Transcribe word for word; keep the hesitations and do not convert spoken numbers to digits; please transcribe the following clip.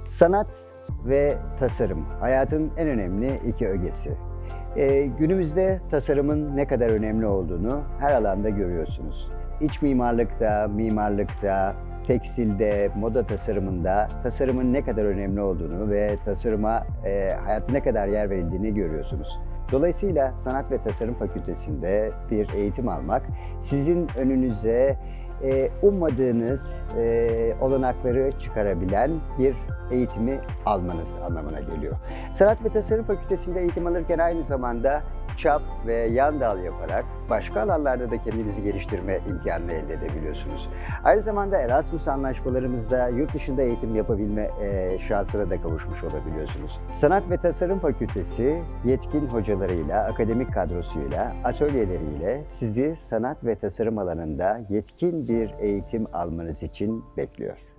Sanat ve tasarım hayatın en önemli iki ögesi. Ee, günümüzde tasarımın ne kadar önemli olduğunu her alanda görüyorsunuz. İç mimarlıkta, mimarlıkta, tekstilde, moda tasarımında tasarımın ne kadar önemli olduğunu ve tasarıma e, hayatta ne kadar yer verildiğini görüyorsunuz. Dolayısıyla Sanat ve Tasarım Fakültesi'nde bir eğitim almak sizin önünüze e, ummadığınız e, olanakları çıkarabilen bir eğitimi almanız anlamına geliyor. Sanat ve Tasarım Fakültesi'nde eğitim alırken aynı zamanda çap ve yan dal yaparak başka alanlarda da kendinizi geliştirme imkanını elde edebiliyorsunuz. Aynı zamanda Erasmus anlaşmalarımızda yurt dışında eğitim yapabilme e, şansına da kavuşmuş olabiliyorsunuz. Sanat ve Tasarım Fakültesi yetkin hocalarıyla, akademik kadrosuyla, atölyeleriyle sizi sanat ve tasarım alanında yetkin bir eğitim almanız için bekliyor.